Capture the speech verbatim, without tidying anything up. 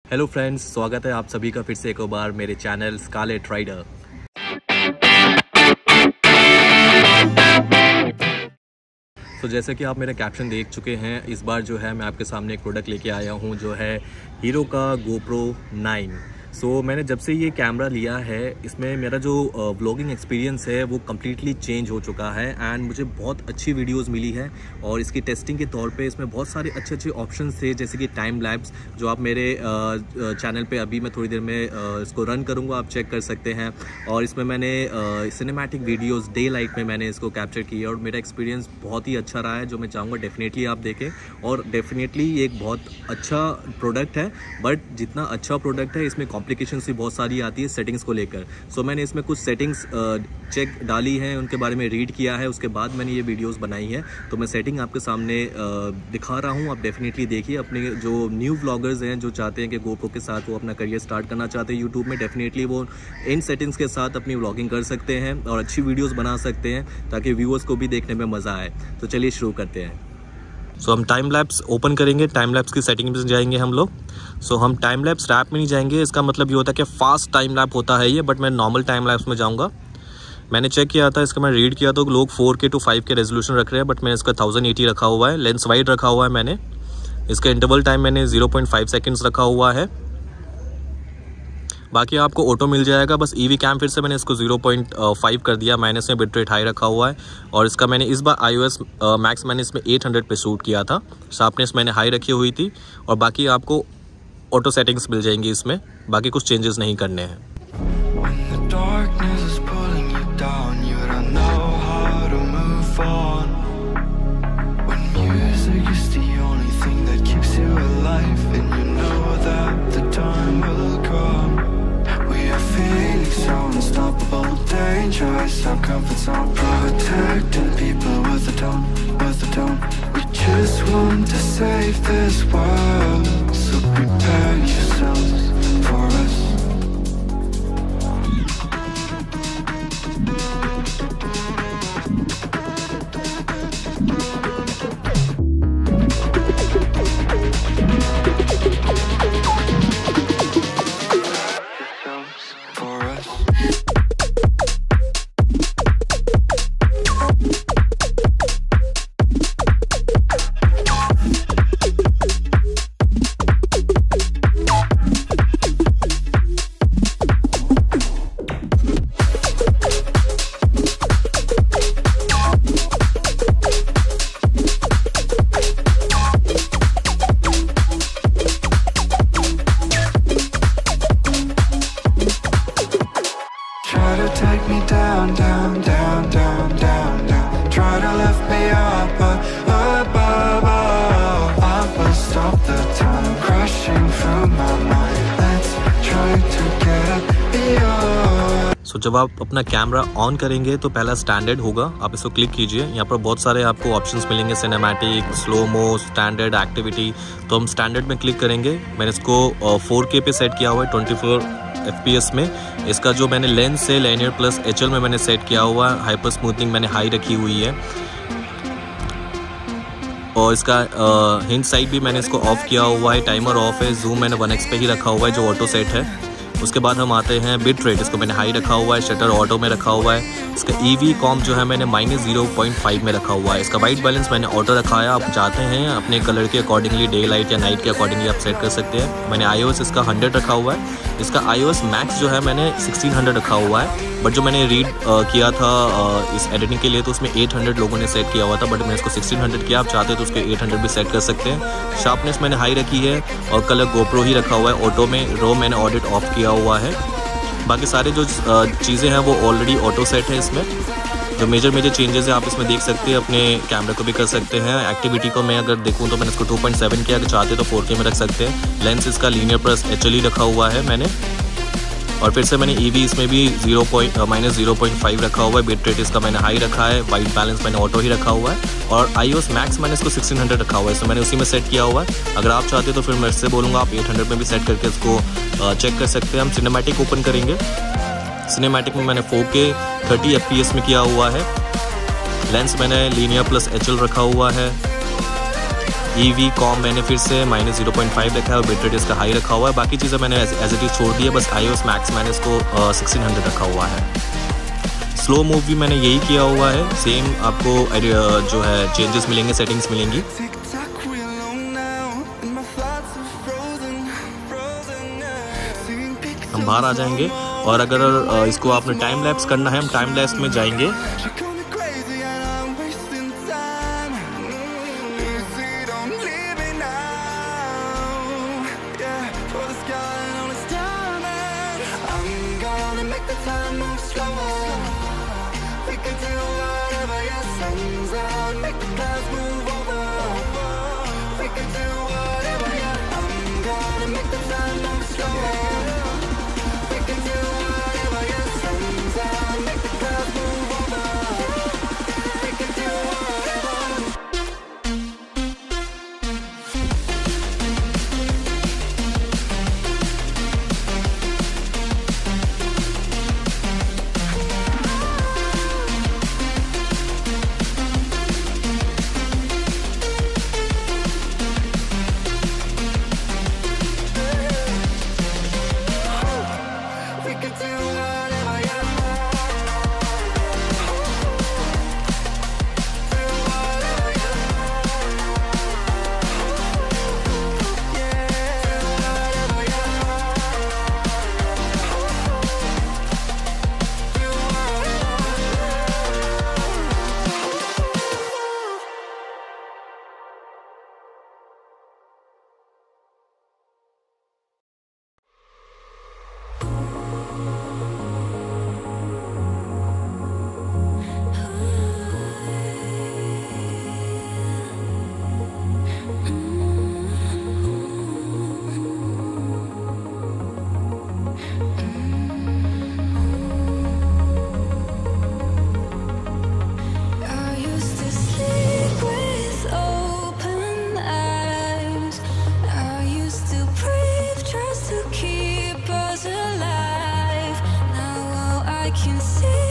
Hello friends, स्वागत है आप सभी का फिर से एक बार मेरे चैनल स्कारलेट राइडर। तो जैसे कि आप मेरा कैप्शन देख चुके हैं, इस बार जो है मैं आपके सामने एक प्रोडक्ट लेके आया हूं जो है हीरो का गोप्रो नाइन। सो so, मैंने जब से ये कैमरा लिया है, इसमें मेरा जो व्लॉगिंग एक्सपीरियंस है वो कम्प्लीटली चेंज हो चुका है एंड मुझे बहुत अच्छी वीडियोस मिली है। और इसकी टेस्टिंग के तौर पे इसमें बहुत सारे अच्छे अच्छे ऑप्शंस थे, जैसे कि टाइम लैप्स, जो आप मेरे चैनल पे अभी मैं थोड़ी देर में इसको रन करूँगा, आप चेक कर सकते हैं। और इसमें मैंने सिनेमैटिक वीडियोस डे लाइट में मैंने इसको कैप्चर किया और मेरा एक्सपीरियंस बहुत ही अच्छा रहा है, जो मैं चाहूँगा डेफिनेटली आप देखें। और डेफिनेटली ये एक बहुत अच्छा प्रोडक्ट है, बट जितना अच्छा प्रोडक्ट है इसमें कॉम्प्लिकेशंस भी बहुत सारी आती है सेटिंग्स को लेकर। सो so, मैंने इसमें कुछ सेटिंग्स चेक डाली हैं, उनके बारे में रीड किया है, उसके बाद मैंने ये वीडियोस बनाई है। तो मैं सेटिंग आपके सामने दिखा रहा हूँ, आप डेफिनेटली देखिए। अपने जो न्यू व्लॉगर्स हैं जो चाहते हैं कि गोप्रो के साथ वो अपना करियर स्टार्ट करना चाहते हैं यूट्यूब में, डेफिनेटली वो इन सेटिंग्स के साथ अपनी व्लॉगिंग कर सकते हैं और अच्छी वीडियोज़ बना सकते हैं, ताकि व्यूअर्स को भी देखने में मज़ा आए। तो चलिए शुरू करते हैं। सो so, हम टाइम लैप्स ओपन करेंगे, टाइम लैप्स की सेटिंग में जाएंगे हम लोग। सो so, हम टाइम लैप्स रैप में नहीं जाएंगे, इसका मतलब ये होता है कि फास्ट टाइम लैप होता है ये, बट मैं नॉर्मल टाइम लैप्स में जाऊंगा। मैंने चेक किया था, इसका मैं रीड किया तो लोग फोर के टू फाइव के रेजोल्यूशन रख रहे हैं, बट मैंने इसका थाउजेंड एटी रखा हुआ है। लेंस वाइड रखा हुआ है मैंने। इसका इंटरवल टाइम मैंने ज़ीरो पॉइंट फाइव सेकेंड्स रखा हुआ है। बाकी आपको ऑटो मिल जाएगा, बस ईवी कैम फिर से मैंने इसको ज़ीरो पॉइंट फाइव कर दिया। मैंने इसमें बिट रेट हाई रखा हुआ है और इसका मैंने इस बार आईओएस मैक्स मैंने इसमें एट हंड्रेड पे शूट किया था। शार्पनेस मैंने हाई रखी हुई थी और बाकी आपको ऑटो सेटिंग्स मिल जाएंगी इसमें, बाकी कुछ चेंजेस नहीं करने हैं। Our comfort zone, protecting people with a tone, with a tone. We just want to save this world, so prepare yourselves for us. Take me down, down, down, down, down, down. Try to lift me up, up, up, up, up. I will stop the time crashing through my mind. Let's try to get beyond. So so, जब आप अपना camera on करेंगे तो पहला standard होगा, आप इसको click कीजिए। यहाँ पर बहुत सारे आपको ऑप्शंस मिलेंगे, cinematic, slow mo, standard, activity. तो हम स्टैंडर्ड में क्लिक करेंगे। मैंने इसको फोर के पे सेट किया हुआ है, twenty four F P S में। इसका जो मैंने लेंस है लाइनियर प्लस एच एल में मैंने सेट किया हुआ है। हाइपर स्मूथनिंग मैंने हाई रखी हुई है और इसका हिंट साइड भी मैंने इसको ऑफ किया हुआ है। टाइमर ऑफ है। जूम मैंने वन एक्स पे ही रखा हुआ है जो ऑटो सेट है। उसके बाद हम आते हैं बिट रेट, इसको मैंने हाई रखा हुआ है। शटर ऑटो में रखा हुआ है। इसका ईवी कॉम जो है मैंने माइनस जीरो पॉइंट फाइव में रखा हुआ है। इसका वाइट बैलेंस मैंने ऑटो रखा है। आप चाहते हैं अपने कलर के अकॉर्डिंगली, डे लाइट या नाइट के अकॉर्डिंगली आप सेट कर सकते हैं। मैंने आईओएस इसका हंड्रेड रखा हुआ है। इसका आईओएस मैक्स जो है मैंने सिक्सटीन हंड्रेड रखा हुआ है, बट जो मैंने रीड किया था uh, इस एडिटिंग के लिए तो उसमें एट हंड्रेड लोगों ने सेट किया हुआ था, बट मैं इसको सिक्सटीन हंड्रेड किया। आप चाहते तो उसके एट हंड्रेड भी सेट कर सकते हैं। शार्पनेस मैंने हाई रखी है और कलर गोप्रो ही रखा हुआ है। ऑटो में रो मैंने ऑडिट ऑफ किया हुआ है। बाकी सारे जो चीज़ें हैं वो ऑलरेडी ऑटो सेट है। इसमें जो मेजर मेजर चेंजेस हैं आप इसमें देख सकते हैं। अपने कैमरे को भी कर सकते हैं। एक्टिविटी को मैं अगर देखूं तो मैंने इसको टू पॉइंट सेवन किया, अगर चाहते तो फोर के में रख सकते हैं। लेंस इसका लीनियर प्लस एच एल ही रखा हुआ है मैंने। और फिर से मैंने ईवी इसमें भी zero point minus zero point five रखा हुआ है। बिट रेट इसका मैंने हाई रखा है। वाइट बैलेंस मैंने ऑटो ही रखा हुआ है। और आईओएस मैक्स मैंने इसको सिक्सटीन हंड्रेड रखा हुआ है, इसमें मैंने उसी में सेट किया हुआ है। अगर आप चाहते तो फिर मैं इससे बोलूँगा आप एट हंड्रेड में भी सेट करके इसको चेक कर सकते हैं। हम सिनेमैटिक ओपन करेंगे। सिनेमैटिक में मैंने फोर के थर्टी एफ पी एस में किया हुआ है। लेंस मैंने लीनियर प्लस एच एल रखा हुआ है। ई वी कॉम मैंने फिर से माइनस जीरो पॉइंट फाइव रखा है और बिट रेट इसका हाई रखा हुआ है। बाकी चीज़ें मैंने एज इट इज छोड़ दी है, बस आई ओ एस मैक्स मैंने इसको सिक्सटीन हंड्रेड रखा हुआ है। स्लो मूव भी मैंने यही किया हुआ है, सेम आपको जो है चेंजेस मिलेंगे, सेटिंग्स मिलेंगी। हम बाहर आ जाएंगे और अगर इसको आपने टाइम लैप्स करना है, हम टाइम लैप्स में जाएंगे। I can see